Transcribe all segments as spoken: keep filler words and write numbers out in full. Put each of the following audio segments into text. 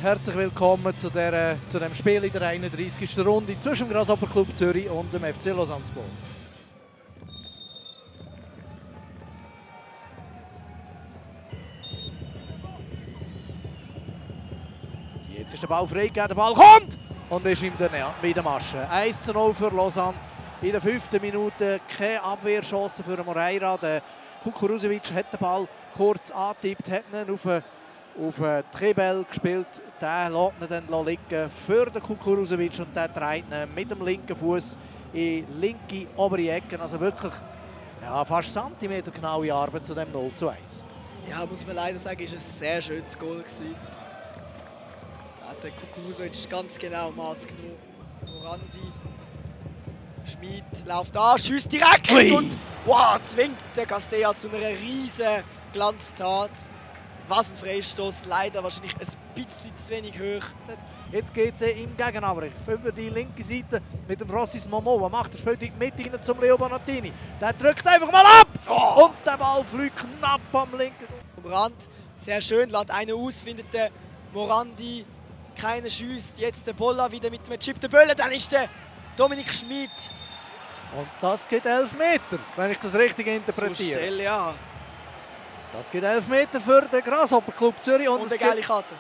herzlich willkommen zu, der, zu dem Spiel in der einunddreißigsten Runde zwischen dem Grasshopper Club Zürich und dem F C Lausanne Sport. Jetzt ist der Ball freigegeben, der Ball kommt und ist ihm mit der Masche. eins zu null für Lausanne. In der fünften Minute keine Abwehrchance für Moreira. Der Kukuruzevic hat den Ball kurz angetippt, hat ihn auf, auf Trebel gespielt. Der lässt ihn dann liegen für den Kukuruzevic und der dreht ihn mit dem linken Fuß in linke obere Ecke. Also wirklich ja, fast Zentimeter genaue Arbeit zu dem null zu eins. Ja, muss man leider sagen, ist ein sehr schönes Goal gewesen. Da hat der Kukuruzevic ganz genau Maß genommen. Morandi, Schmid läuft an, schießt direkt Ui. und wow, zwingt der Castella zu einer riesen Glanztat. Was ein Freistoß, leider wahrscheinlich ein bisschen zu wenig hoch. Jetzt geht es im Gegenangriff über die linke Seite mit dem Francis Momo. Was macht er? Spielt in die Mitte rein zum Leo Bonatini. Der drückt einfach mal ab oh. und der Ball fliegt knapp am linken. Am Rand, sehr schön, lässt einen aus, findet der Morandi, keiner schießt. Jetzt der Bolla wieder mit dem Chip der Bölle, dann ist der Dominik Schmid. Und das geht elf Meter, wenn ich das richtig interpretiere. So still, ja. Das geht elf Meter für den Grasshopper Club Zürich. Und, und eine geile Karte.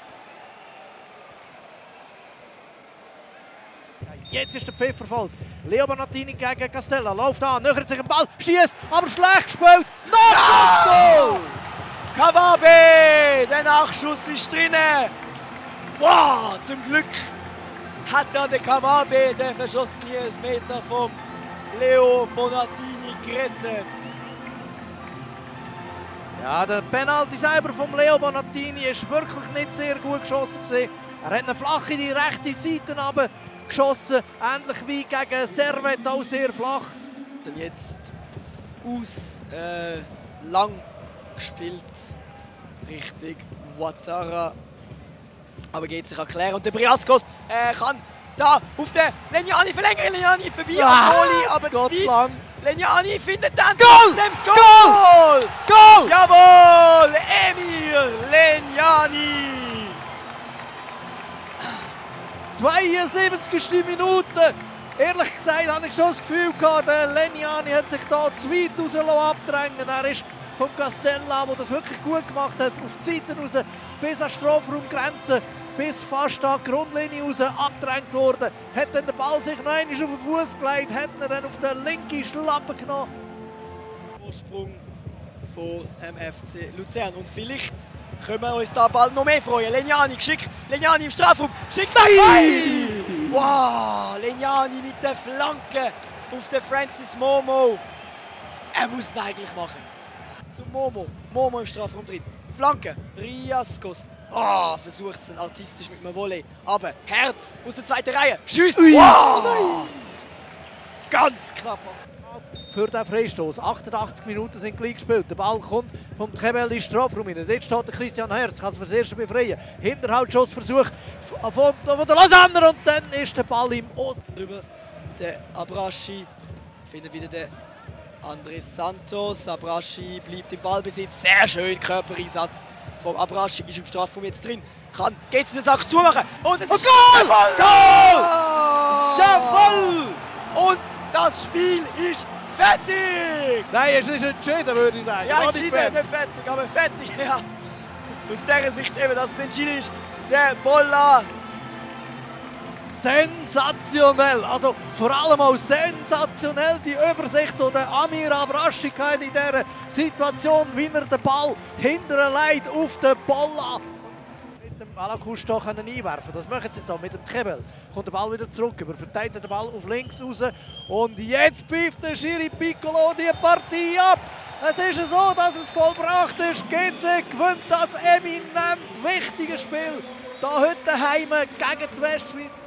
Jetzt ist der Pfeffer falsch. Leo Bonatini gegen Castella. Läuft an, nähert sich den Ball, schießt, aber schlecht gespielt. Nachschuss! Kawabe! Der Nachschuss ist drinnen. Wow, zum Glück hat er den Kawabe, der verschossene Elfmeter vom Leo Bonatini, gerettet. Ja, der Penalty selber vom Leo Bonatini ist wirklich nicht sehr gut geschossen gewesen. Er hat eine flach in die rechte Seite runter geschossen, ähnlich wie gegen Servet, auch sehr flach. Dann jetzt aus äh, lang gespielt Richtung Ouattara. Aber geht sich erklären und der Briaskos äh, kann da auf den Lenjani verlängern, Lenjani vorbei ja, am Goalie, aber zu weit. Lenjani findet dann Goal! das Goal! Goal! Goal! Jawohl! Emir Lenjani! zweiundsiebzigste Minute. Ehrlich gesagt habe ich schon das Gefühl gehabt, der Lenjani hat sich da zu weit raus abdrängen. Er ist vom Castella, der das wirklich gut gemacht hat, auf die Seite raus, bis an die Strafraumgrenze, bis fast an die Grundlinie raus abgedrängt worden. Hat dann der Ball sich noch einmal auf den Fuß gelegt, hat ihn dann auf den linken Schlappen genommen. Vorsprung von M F C Luzern und vielleicht können wir uns da bald noch mehr freuen. Lenjani geschickt, Lenjani im Strafraum, geschickt. Nein! Wow, Lenjani mit der Flanke auf den Francis Momo. Er muss ihn eigentlich machen. Zum Momo, Momo im Strafraum drin. Flanke, Riaskos. Oh, versucht es artistisch mit einem Volley. Aber Herz aus der zweiten Reihe. Schießt! Wow! Ganz knapp. Für den Freistoß. achtundachtzig Minuten sind gleich gespielt. Der Ball kommt vom Trebel in den Strafraum rein. Dort steht der Christian Herz, kann es für das erste befreien. Hinterhaltsschussversuch von, von der Lausanner und dann ist der Ball im Osten. Drüber der Abraschi findet wieder den Andrés Santos. Abraschi bleibt im Ballbesitz. Sehr schön Körpereinsatz vom Abraschi. Ist im Strafraum jetzt drin. Kann, geht es in den Sack zumachen. Und es ist Goal! Goal! Jawohl! Und das Spiel ist fertig! Nein, es ist entschieden, würde ich sagen. Ja, entschieden, nicht fertig, aber fertig, ja. Aus dieser Sicht eben, dass es entschieden ist. Der Bolla. Sensationell, also vor allem auch sensationell die Übersicht, die der Amir Abraschi hat in dieser Situation, wie er den Ball hinterher legt auf den Bolla. Mit dem Alakusta können einwerfen, das machen sie jetzt auch mit dem Kebel. Kommt der Ball wieder zurück, über verteilt den Ball auf links raus und jetzt pfeift der Schiri Piccolo die Partie ab. Es ist so, dass es vollbracht ist. G C gewinnt das eminent wichtige Spiel. Da heute daheim gegen die Westschweiz.